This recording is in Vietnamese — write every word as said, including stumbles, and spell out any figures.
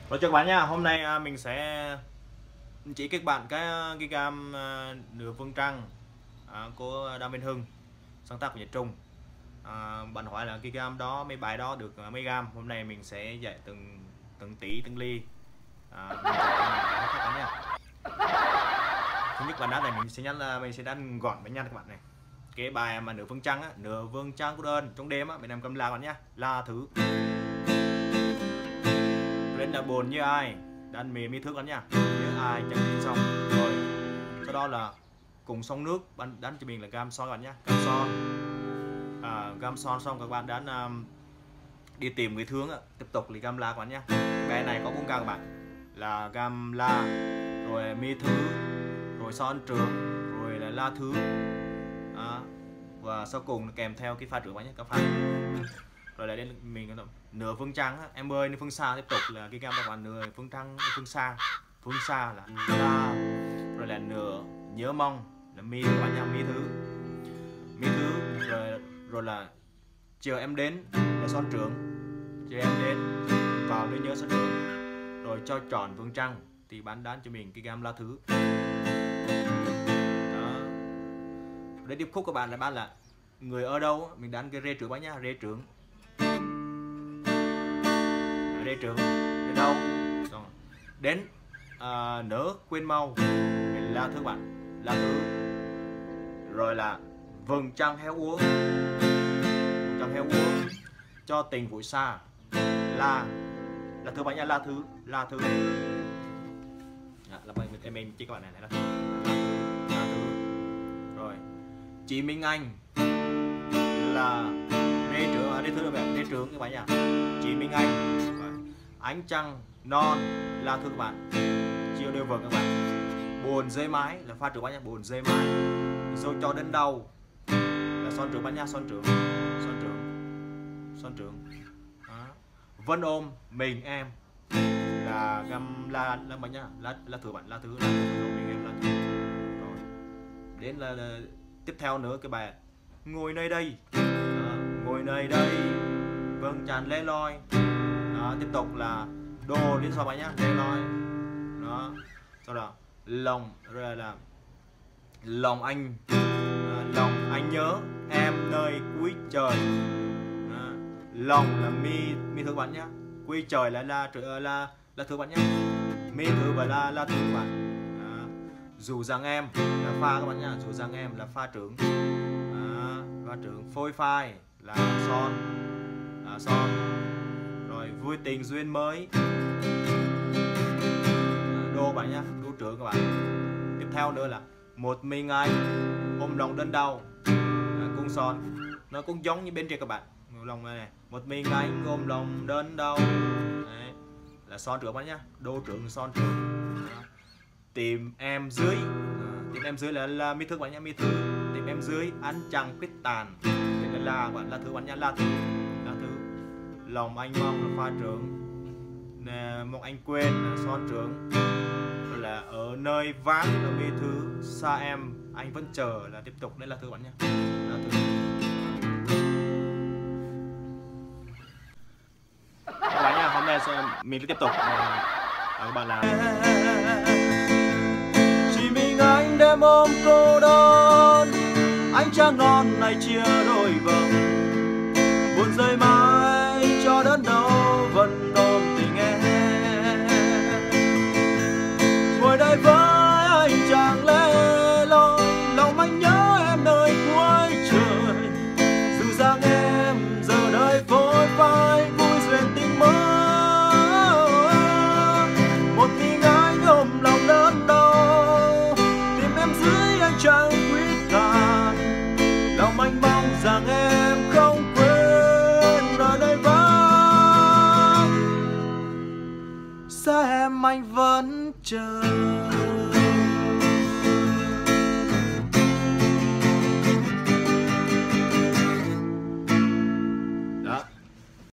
Rồi chào các bạn nha, hôm nay à, mình sẽ chỉ các bạn cái cái gam à, nửa vương trăng à, của Đàm Vĩnh Hưng, sáng tác của Nhật Trung. À, bạn hỏi là cái gam đó, mấy bài đó được mấy gam. Hôm nay mình sẽ dạy từng từng tỷ từng ly. À, mình dạy các bạn nha. Thứ nhất bạn đá này mình sẽ nhắn là mình sẽ đánh gọn với nhau các bạn này. Cái bài mà nửa vương trăng á, nửa vương trăng của đơn trong đêm á, mình làm cầm la các bạn nhá. La thứ lên là buồn như ai đàn mì mi thức lắm nha, như ai chẳng tin xong rồi sau đó là cùng sông nước bạn đánh cho mình là gam son các bạn nhé, gam son à, gam son xong các bạn đánh um, đi tìm người thương á, tiếp tục là gam la các bạn nhé. Bài này có bốn gam các bạn là gam la rồi mi thứ rồi son trưởng rồi là la thứ à, và sau cùng là kèm theo cái pha trưởng bạn nhé, các pha rồi lại đến mình nửa phương trăng á. Em ơi phương xa tiếp tục là cái gam các bạn nửa phương trăng phương xa phương xa là la rồi là nửa nhớ mong là mi các bạn nha, mi thứ mi thứ rồi rồi là chờ em đến là son trưởng, chờ em đến vào nơi nhớ son trưởng rồi cho tròn phương trăng thì bán đán cho mình cái gam la thứ đó. Để điệp khúc các bạn là bán là người ở đâu mình đánh cái rê trưởng bạn nhá, rê trưởng rê trưởng đến đâu rồi. Đến à, nỡ quên mau mình la thứ bạn la thứ rồi là vầng trăng heo úa trăng heo úa cho tình vội xa la là thứ bạn nha, la thứ la thứ à, là mình em em chỉ các bạn này này là la thứ rồi chị Minh Anh là rê trưởng à, rê thứ bạn rê trưởng các bạn nha, chị Minh Anh ánh trăng non la thứ các bạn, chiều đều vầng các bạn, buồn dây mái là pha trưởng bạn nha, buồn dây mái rồi cho đến đâu là son trưởng bạn nha, son trưởng son trưởng son trưởng đó. Vẫn ôm mình em là gam la la bạn nhá, la la thứ bạn la thứ la thứ mình em la thứ rồi đến là, là tiếp theo nữa cái bài ngồi nơi đây đó, ngồi nơi đây vâng tràn lê loi đó, tiếp tục là đồ đến sau bài nhá, lê loi đó, sau đó lòng rồi là lòng anh à, lòng anh nhớ em nơi cuối trời đó. Lòng là mi mi thứ bạn nhá, cuối trời là la là là, là thứ bạn nhá, mi thứ và la la thứ bạn đó. Dù rằng em là pha các bạn nhá, dù rằng em là pha trưởng đó, pha trưởng phôi phai là son là son rồi vui tình duyên mới đô bạn nhá, đô trưởng các bạn. Tiếp theo nữa là một mình anh ôm lòng đơn đau à, cung son nó cũng giống như bên trên các bạn, một lòng này, này một mình anh ôm lòng đơn đau đấy, là son trưởng bạn nhá, đô trưởng son trưởng đó. Tìm em dưới à, tìm em dưới là, là mi thứ bạn nhá, mi thứ tìm em dưới ánh trăng khuyết tàn là la bạn la thứ bạn nhá, la thứ la thứ lòng anh mong là pha trưởng nè, mong anh quên là son trưởng rồi là ở nơi vắng là mi thứ xa em anh vẫn chờ là tiếp tục đấy là thứ bạn nhé, là thứ các bạn nha. Hôm nay sẽ mình tiếp tục à, các bạn làm chỉ mình anh đêm ôm cô đơn anh trăng non này chia đôi vầng buồn rơi mãi cho đến đâu vẫn ôm tình em ngồi đây với anh chàng lê loi lòng anh nhớ em nơi cuối trời dù rằng em giờ đây phôi phai vui duyên tình mơ một mình anh ôm lòng đơn đau tìm em dưới anh trăng khuyết tàn lòng anh mong rằng em không xa em anh vẫn chờ.